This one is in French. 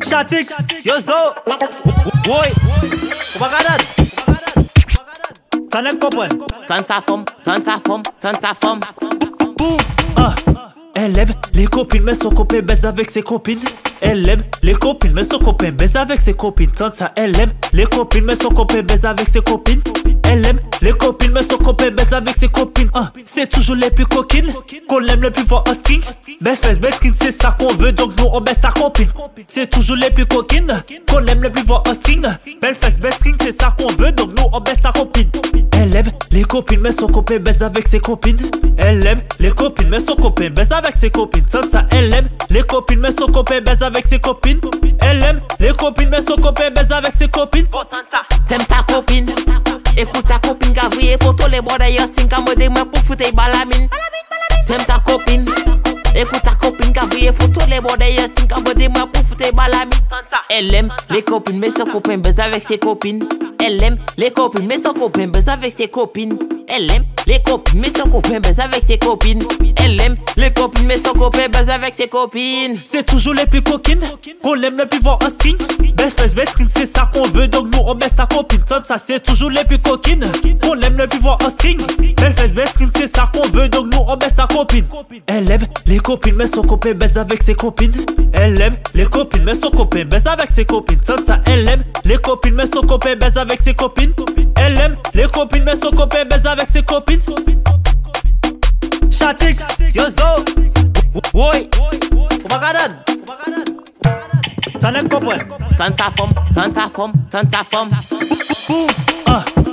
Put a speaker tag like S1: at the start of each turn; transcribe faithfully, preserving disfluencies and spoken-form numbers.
S1: Chatix, yo zo, woy, Wagadan, t'en es compris?
S2: Tant sa femme, tant sa femme, tant sa femme.
S1: Boum, ah. Elle aime les copines, mais son copain baise avec ses copines. Elle aime les copines, mais son copain baise avec ses copines. Tant ça, elle aime les copines, mais son copain baise avec ses copines. Elle aime les copines, mais son copain baise avec ses copines. Ah, c'est toujours les plus coquines qu'on aime le plus voir en string. Best face, best skin, c'est ça qu'on veut, donc nous on baisse ta copine. C'est toujours les plus coquines qu'on aime le plus voir en string. Belle face, best string, c'est ça qu'on veut, donc nous on baisse ta copine. Elle aime les copines, mais son copain baise avec ses copines. Elle aime les copines, mais son copain baise avec ses copines. Tant ça, elle aime les copines, mais son copain baise avec ses copines. Elle aime les copines, mais son copain baise avec ses copines.
S2: T'aimes ta copine, écoute ta copine, qu'a vu photo les bords d'ailleurs, c'est qu'à me demain pour foutre balamine. T'aimes ta copine, écoute ta copine, qu'a vu photo les bords d'ailleurs, c'est qu'à me demain pour foutre balamine. Elle aime les copines, mais son copain baise avec ses copines. Elle aime les copines, mais son copain baise avec ses copines. Elle aime les copines, mais son copain baise avec ses copines. Elle aime les copines, mais son copain baise avec ses copines.
S1: C'est toujours les plus coquines qu'on aime le plus voir en string. Best face, best skin, c'est ça qu'on veut, donc nous on baisse ta copine. Tant ça, c'est toujours les plus coquines qu'on aime le plus voir en string. Best face, best skin, c'est ça qu'on veut, donc nous on baisse ta copine. Elle aime les copines, mais son copain baise avec ses copines. Elle aime les copines, mais son copain baise avec ses copines. Tant ça, elle aime les copines, mais son copain baise avec ses copines. Elle aime les copines, mais son copain baise avec ses copines. Chatix, yo zo, woy, Wagadan, t'en es compris?
S2: Tant sa femme, tant sa femme, tant sa femme.
S1: Boum, ah.